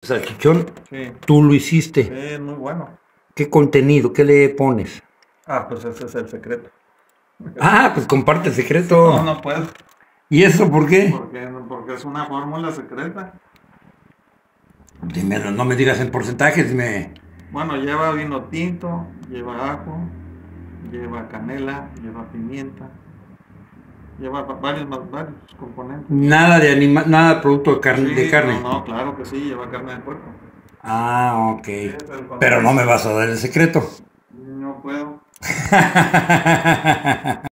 Salchichón, Sí, tú lo hiciste. sí, muy bueno. ¿Qué contenido? ¿Qué le pones? Ah, pues ese es el secreto. Ah, pues comparte el No, secreto. no puedo, ¿Y eso por qué? porque es una fórmula secreta. Dímelo, no me digas en porcentajes, dime. Bueno, lleva vino tinto, lleva ajo, lleva canela, lleva pimienta, lleva varios componentes. Nada de producto de Sí, no, carne. no, claro que sí, lleva carne de puerco. Ah, ok. Sí, pero Pero no cuando me vas a dar el secreto. no puedo.